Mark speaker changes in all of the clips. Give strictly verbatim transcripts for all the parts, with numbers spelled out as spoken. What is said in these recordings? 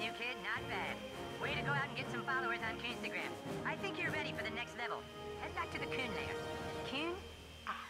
Speaker 1: new kid, not bad. Way to go out and get some followers on Coonstagram. I think you're ready for the next level. Head back to the Coon lair. Coon out.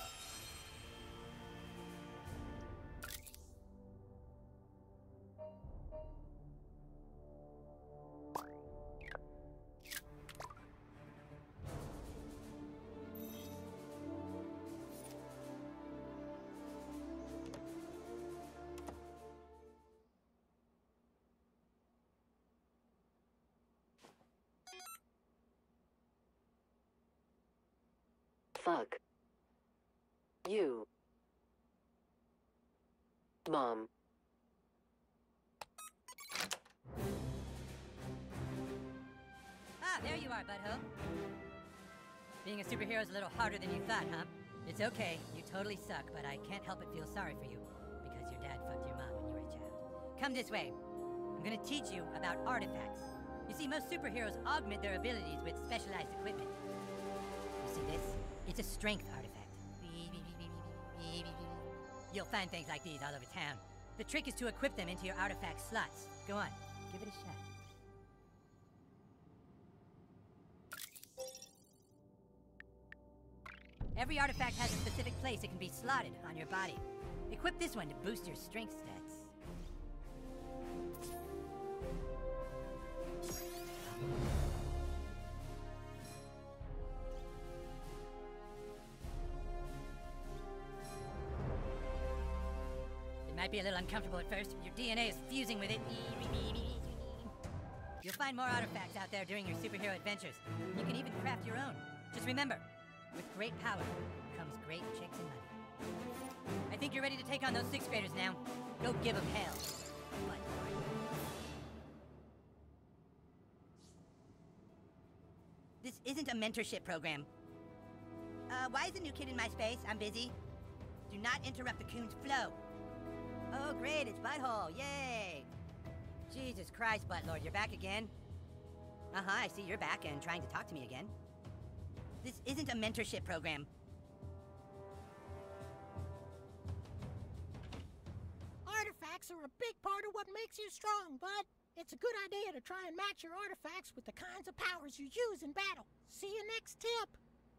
Speaker 2: Fuck. You. Mom.
Speaker 1: Ah, there you are, butthole. Being a superhero is a little harder than you thought, huh? It's okay, you totally suck, but I can't help but feel sorry for you, because your dad fucked your mom when you were a child. Come this way. I'm gonna teach you about artifacts. You see, most superheroes augment their abilities with specialized equipment. You see this? It's a strength artifact. You'll find things like these all over town. The trick is to equip them into your artifact slots. Go on, give it a shot. Every artifact has a specific place it can be slotted on your body. Equip this one to boost your strength stats. It might be a little uncomfortable at first. Your D N A is fusing with it. You'll find more artifacts out there during your superhero adventures. You can even craft your own. Just remember, with great power comes great chicks and money. I think you're ready to take on those sixth graders now. Go give them hell. But this isn't a mentorship program. Uh, why is the new kid in my space? I'm busy. Do not interrupt the coon's flow. Oh, great, it's Butthole. Yay! Jesus Christ, Buttlord, you're back again? Uh-huh, I see you're back and trying to talk to me again. This isn't a mentorship program.
Speaker 3: Artifacts are a big part of what makes you strong, bud. It's a good idea to try and match your artifacts with the kinds of powers you use in battle. See you next tip.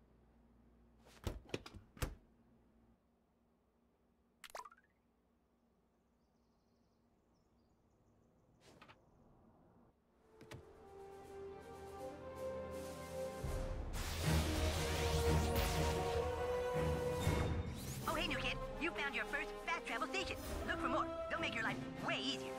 Speaker 1: You found your first fast travel station. Look for more. They'll make your life way easier.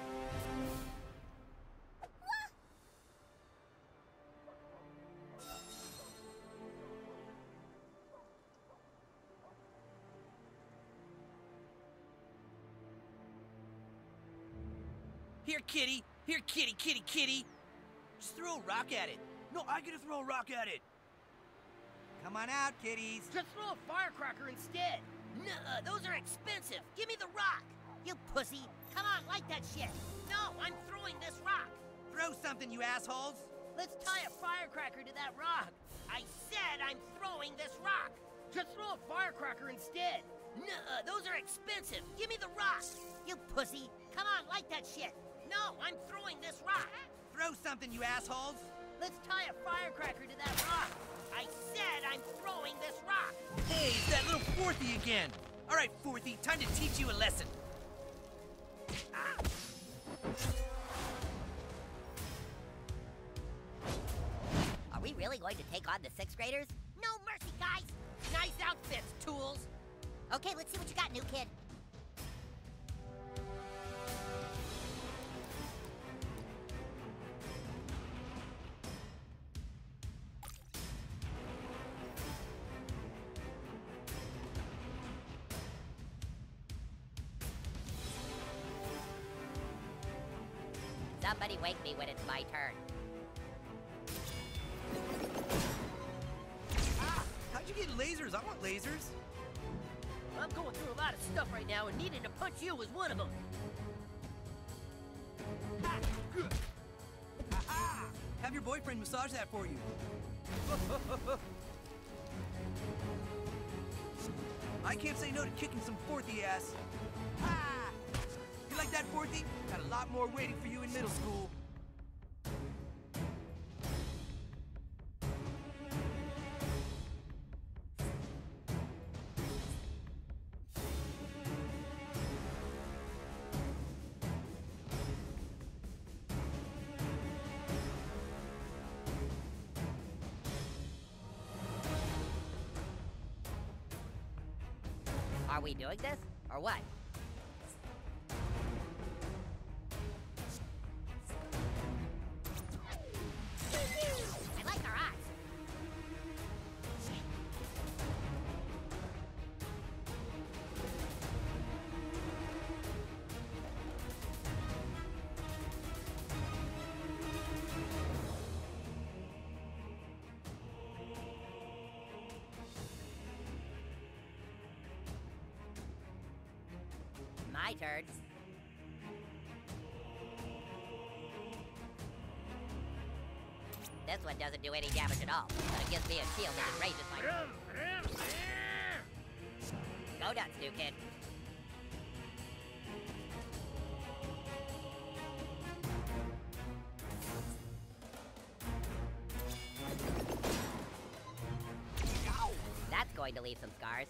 Speaker 4: Here, kitty! Here, kitty, kitty, kitty! Just throw a rock at it. No, I gotta throw a rock at it. Come on out, kitties.
Speaker 5: Just throw a firecracker instead. Nuh-uh, those are expensive. Give me the rock. You pussy. Come on, light that shit. No, I'm throwing this rock.
Speaker 4: Throw something, you assholes.
Speaker 5: Let's tie a firecracker to that rock. I said I'm throwing this rock. Just throw a firecracker instead. Nuh-uh, those are expensive. Give me the rock. You pussy. Come on, light that shit. No, I'm throwing this rock.
Speaker 4: Throw something, you assholes.
Speaker 5: Let's tie a firecracker to that rock. I said I'm throwing this rock.
Speaker 4: Hey, it's that little Fourthy again. All right, Fourthy, time to teach you a lesson. Ah.
Speaker 5: Are we really going to take on the sixth graders? No mercy, guys. Nice outfits, tools. Okay, let's see what you got, new kid. Somebody wake me when it's my turn.
Speaker 4: Ah! How'd you get lasers? I want lasers.
Speaker 5: I'm going through a lot of stuff right now, and needing to punch you was one of them.
Speaker 4: Ah! Have your boyfriend massage that for you. I can't say no to kicking some Fourthy ass. Ah! You like that, Forthy? Got a lot more waiting for you in middle school.
Speaker 5: Are we doing this, or what? I like our odds. My turn. This one doesn't do any damage at all, but it gives me a shield and it raises my... Go nuts, new kid. That's going to leave some scars.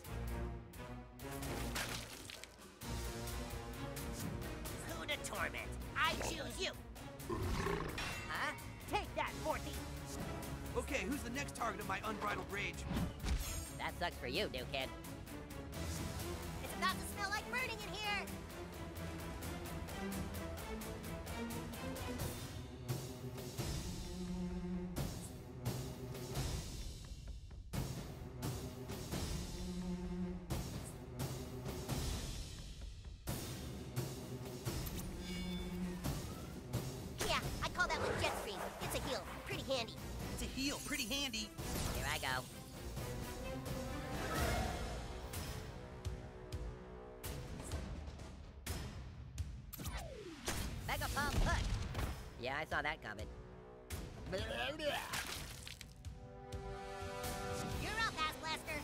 Speaker 5: Who to torment? I choose you! Huh? Take that, Forthy!
Speaker 4: Okay, who's the next target of my unbridled rage?
Speaker 5: That sucks for you, new kid. It's about to smell like burning in here! Yeah, I call that one jet stream. It's a heal. Pretty handy.
Speaker 4: It's a heal, pretty handy.
Speaker 5: Here I go. Mega Pump Push! Yeah, I saw that coming. You're up, Ass Blaster!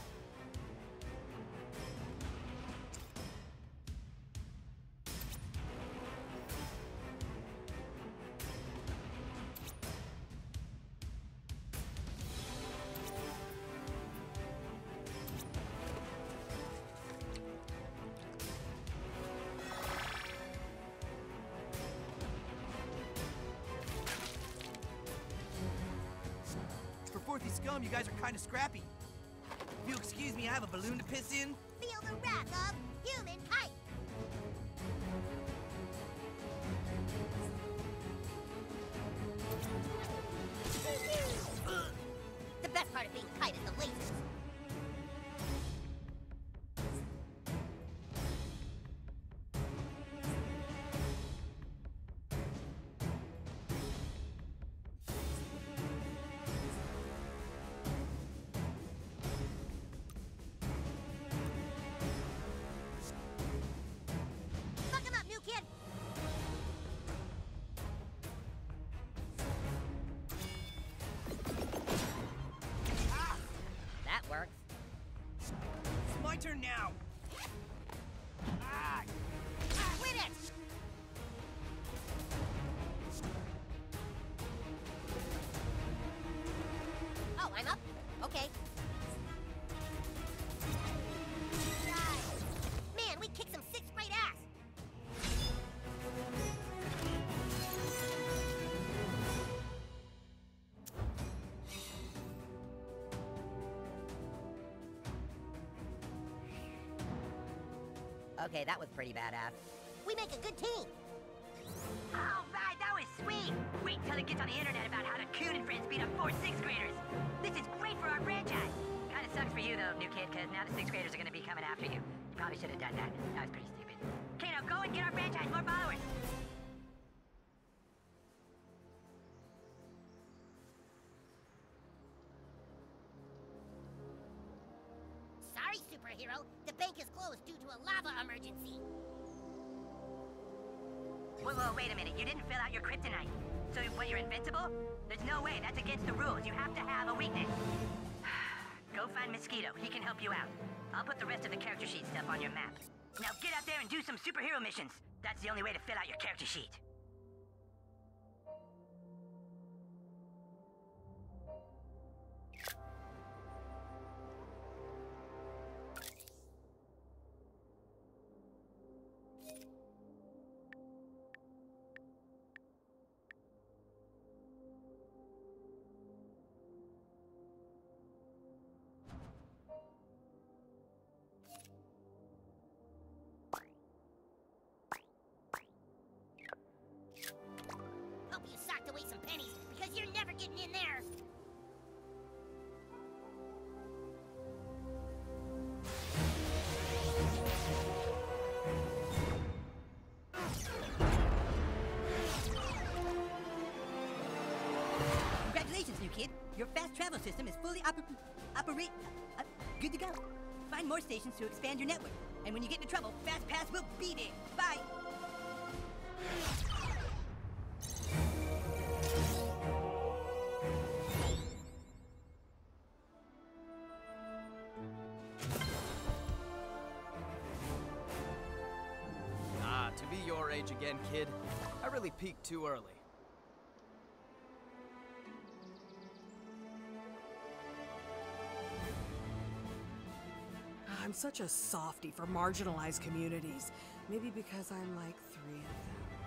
Speaker 4: For Forthy Scum, you guys are kind of scrappy. If you'll excuse me, I have a balloon to piss in.
Speaker 5: Feel the wrath of human height! The best part of being kite is the lasers. Fuck him up, new kid!
Speaker 4: Ah!
Speaker 5: That works.
Speaker 4: It's my turn now. Ah!
Speaker 5: Quit it! Oh, I'm up? Okay. Man, we kicked some sixth grade ass! Okay, that was pretty badass. We make a good team. All right, that was sweet. Wait till it gets on the internet about how the Coon and friends beat up four sixth graders. This is great for our franchise. Kinda sucks for you though, new kid, because now the sixth graders are gonna be coming after you. You probably should have done that. That was pretty stupid. Okay, now go and get our franchise more followers. Sorry, superhero. The bank is closed due to a lava emergency. Whoa, whoa, wait a minute. You didn't fill out your kryptonite. So, what, you're invincible? There's no way. That's against the rules. You have to have a weakness. Go find Mosquito. He can help you out. I'll put the rest of the character sheet stuff on your map.
Speaker 1: Now get out there and do some superhero missions. That's the only way to fill out your character sheet.
Speaker 5: Hope you socked away some pennies, because you're never getting in there.
Speaker 1: Congratulations, new kid. Your fast travel system is fully oper operate uh, good to go. Find more stations to expand your network. And when you get into trouble, Fast Pass will be there. Bye.
Speaker 6: Ah, to be your age again, kid. I really peaked too early.
Speaker 7: I'm such a softie for marginalized communities. Maybe because I'm like three of them.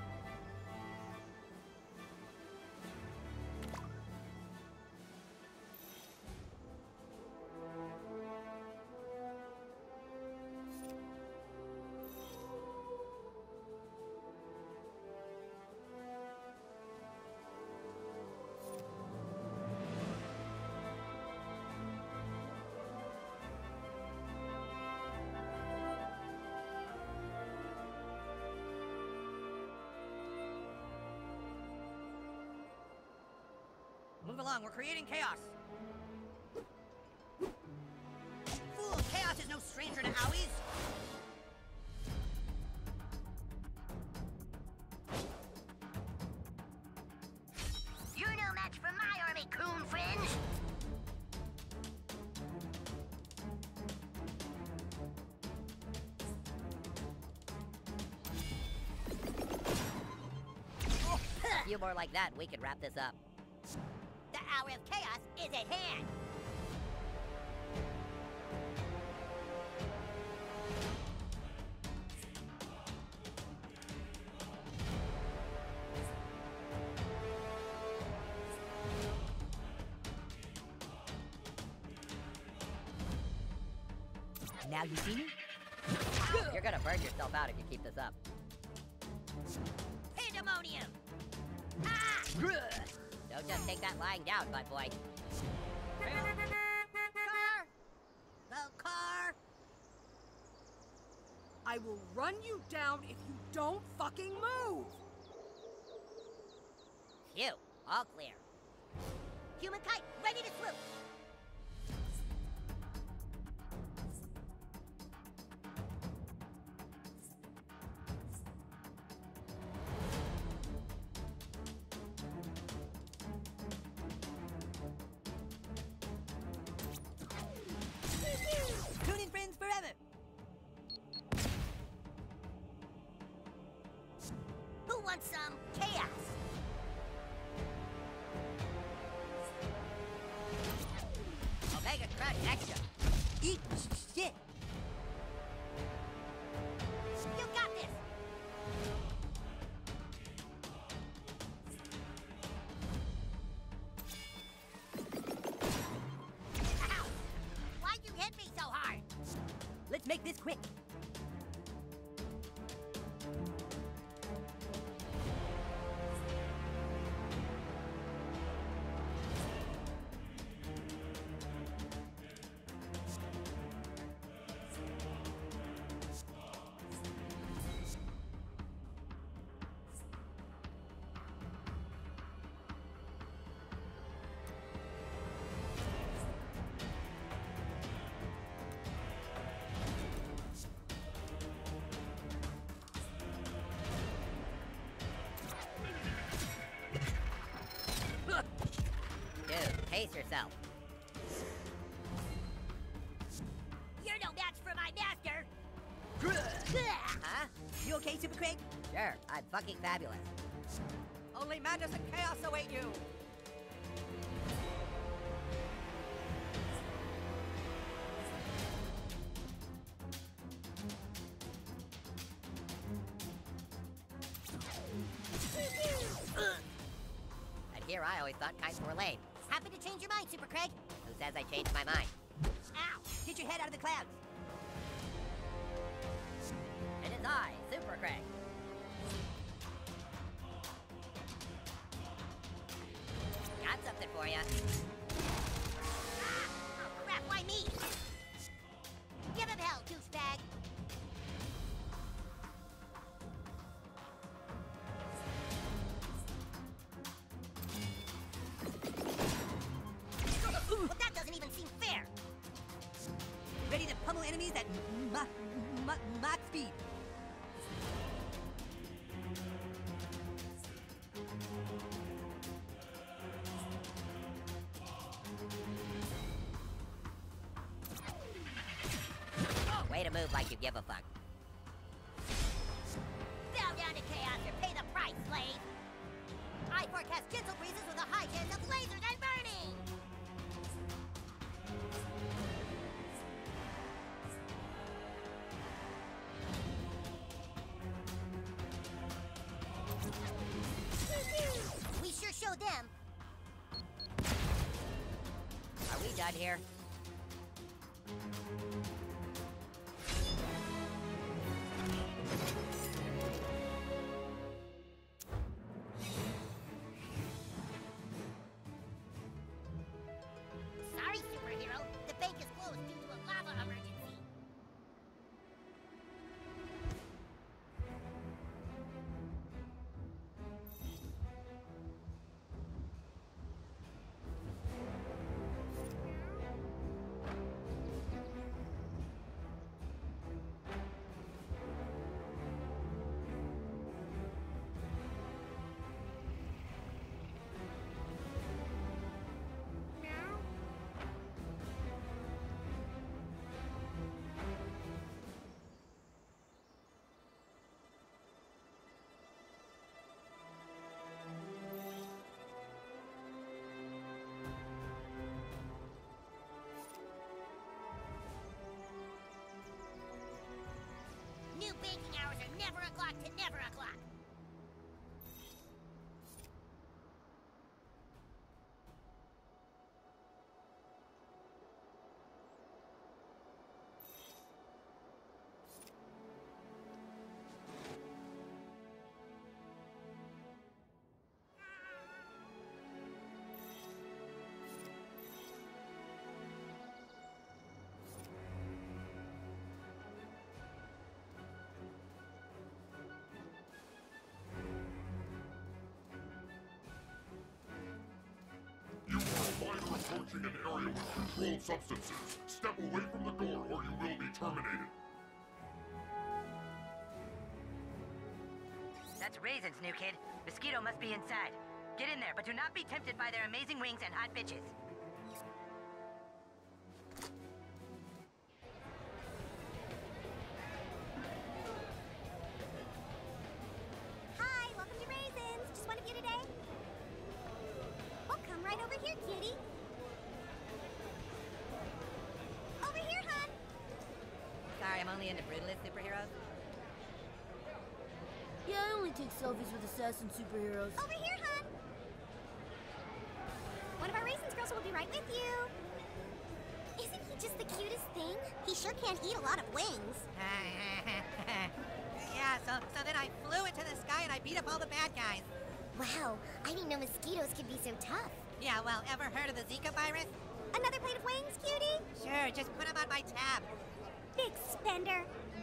Speaker 1: Move along, we're creating chaos. Fool, chaos is no stranger to owies.
Speaker 5: You're no match for my army, coon fringe.
Speaker 8: A few more like that, we could wrap this up.
Speaker 5: The hour of chaos is at hand.
Speaker 1: Now you see me?
Speaker 8: You're gonna burn yourself out if you keep this up.
Speaker 5: Pandemonium! Ah!
Speaker 8: Don't just take that lying down, butt boy.
Speaker 5: Car! The car!
Speaker 7: I will run you down if you don't fucking move!
Speaker 8: Phew, all clear.
Speaker 5: Human kite, ready to swoop!
Speaker 1: Tune in, friends, forever.
Speaker 5: Who wants some chaos?
Speaker 8: Omega Crush Extra.
Speaker 1: Eat shit.
Speaker 5: You got this! Ow! Why'd you hit me so hard?
Speaker 1: Let's make this quick.
Speaker 8: Dude, pace yourself.
Speaker 5: You're no match for my master!
Speaker 1: You okay, Super Craig?
Speaker 8: Sure, I'm fucking fabulous.
Speaker 1: Only madness and chaos await you.
Speaker 8: And here I always thought kites were lame.
Speaker 5: Happy to change your mind, Super Craig.
Speaker 8: Who says I changed my mind?
Speaker 5: Ow!
Speaker 1: Get your head out of the clouds.
Speaker 8: It is I, Super Craig. Got something for ya.
Speaker 5: Ah! Oh, crap, why me? Give him hell, douchebag. Well, that doesn't even seem fair.
Speaker 1: Ready to pummel enemies at Mach ma ma speed.
Speaker 8: Way to move like you give a fuck.
Speaker 5: Bow down to chaos or pay the price, slave. I forecast gentle breezes with a high chance of lasers and burning. We sure show them.
Speaker 8: Are we done here?
Speaker 5: Sorry, superhero. The bank is closed due to a lava emergency. New banking hours are never o'clock to never o'clock.
Speaker 9: You are a miner approaching an area with controlled substances. Step away from the door or you will be terminated.
Speaker 1: That's Raisins, new kid. Mosquito must be inside. Get in there, but do not be tempted by their amazing wings and hot bitches.
Speaker 10: Hi, welcome to Raisins. Just one of you today? Oh, come right over here, kitty. Over here, hon.
Speaker 1: Sorry, I'm only into brutalist superheroes.
Speaker 11: Yeah, I only take selfies with assassin superheroes.
Speaker 10: Over here, hon. One of our Raisins girls will be right with you. Isn't he just the cutest thing? He sure can eat a lot of wings.
Speaker 1: Yeah, so, so then I flew into the sky and I beat up all the bad guys.
Speaker 10: Wow, I didn't know mosquitoes could be so tough.
Speaker 1: Yeah, well, ever heard of the Zika virus?
Speaker 10: Another plate of wings, cutie?
Speaker 1: Sure, just put them on my tab.
Speaker 10: Big spender.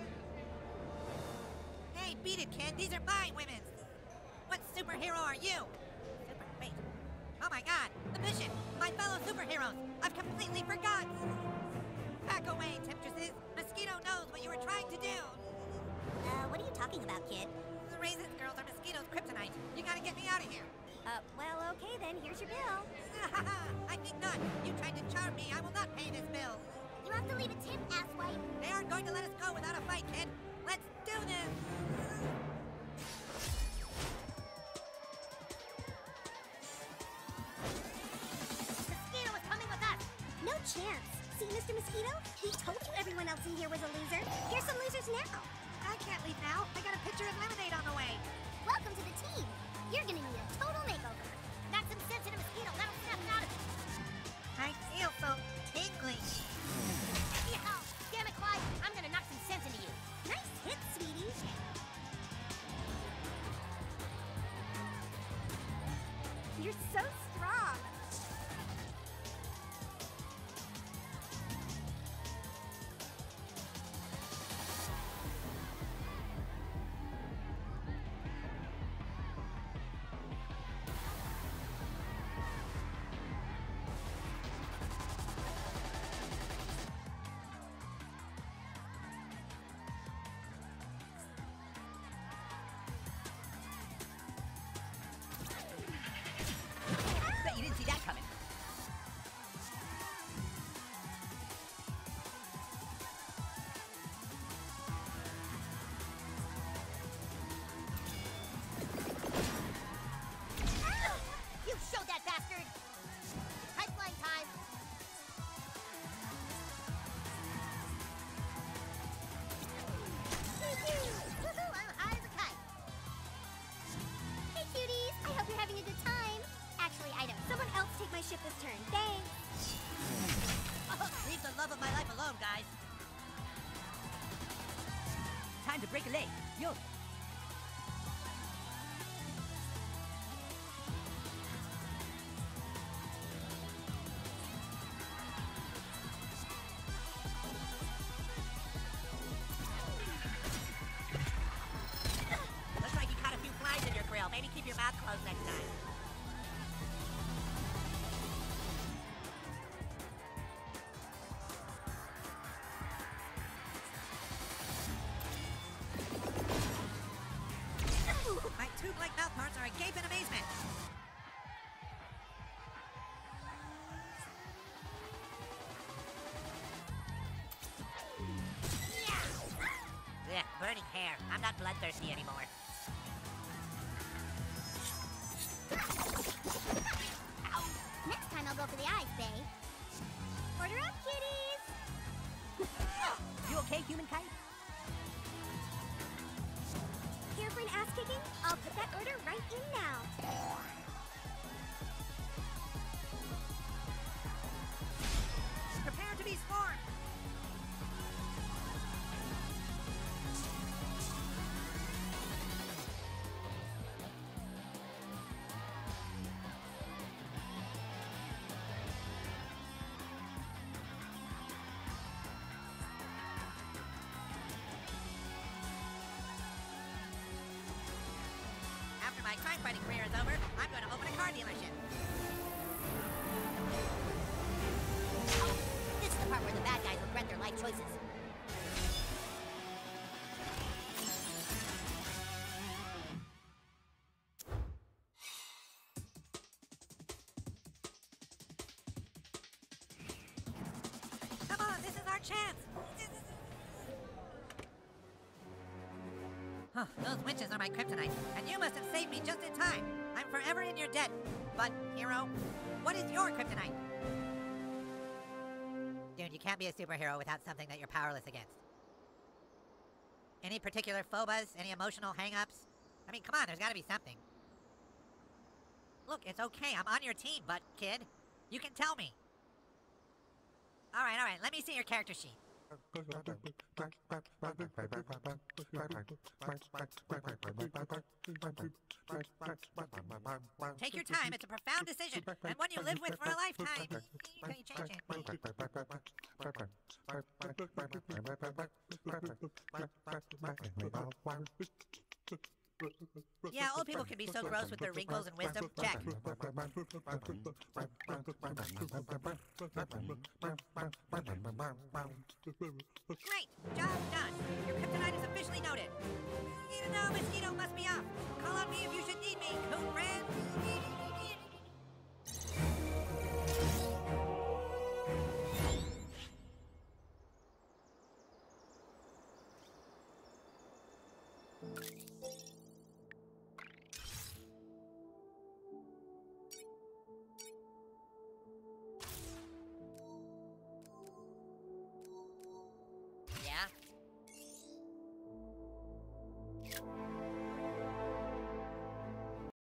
Speaker 1: Hey, beat it, kid. These are my women. What superhero are you? Super, wait. Oh my god, the mission. My fellow superheroes. I've completely forgotten. Back away, temptresses. Mosquito knows what you were trying to do.
Speaker 10: Uh, what are you talking about, kid?
Speaker 1: The Raisins girls are Mosquito's kryptonite. You gotta get me out of here.
Speaker 10: Uh, well, okay then. Here's your bill.
Speaker 1: I think not. You tried to charm me. I will not pay this bill.
Speaker 10: You have to leave a tip, asswipe.
Speaker 1: They aren't going to let us go without a fight, kid. Let's do this.
Speaker 10: chance. See, Mister Mosquito? We told you everyone else in here was a loser. Here's some losers now.
Speaker 3: I can't leave now. I got a pitcher of lemonade on the way.
Speaker 10: Welcome to the team. You're gonna need a total makeover.
Speaker 5: Knock some sense into Mosquito. Let him snap out of it.
Speaker 3: I feel so tingly.
Speaker 5: Yeah. Damn it, Clyde. I'm gonna knock some sense into you.
Speaker 10: Nice hit, sweetie. You're so strong.
Speaker 8: Bet you didn't see that coming.
Speaker 5: You showed that bastard. Pipeline time. Woohoo, I'm high as a kite.
Speaker 10: Hey, cuties. I hope you're having a good time. Actually, I don't. Someone else take my ship this turn. Thanks.
Speaker 5: Oh, leave the love of my life alone, guys.
Speaker 1: Time to break a leg. Yo.
Speaker 5: Looks like you caught a few flies in your grill. Maybe keep your mouth closed next time.
Speaker 3: My tube-like mouth parts are agape in amazement.
Speaker 5: Yeah, burning hair. I'm not bloodthirsty anymore.
Speaker 10: Next time I'll go for the eyes, bae. Order up, kitties.
Speaker 1: You okay, human kite?
Speaker 10: Here for an ass kicking? I'll put that order right in now.
Speaker 3: Prepare to be swarmed. After my crime fighting career is over, I'm going to open a car dealership.
Speaker 5: This is the part where the bad guys regret their life choices.
Speaker 3: Come on, this is our chance. Huh, those witches are my kryptonite, and you must have saved me just in time. I'm forever in your debt. But, hero, what is your kryptonite?
Speaker 1: Dude, you can't be a superhero without something that you're powerless against. Any particular phobas? Any emotional hang-ups? I mean, come on, there's gotta be something. Look, it's okay, I'm on your team, but, kid, you can tell me. Alright, alright, let me see your character sheet. Take your time, it's a profound decision, and one you live with for a lifetime. You can change it. Yeah, old people can be so gross with their wrinkles and wisdom. Check. Great! Job done. Your kryptonite is officially noted. You know, Mosquito must be off. Call on me if you should need me, coon friend.
Speaker 10: Bye.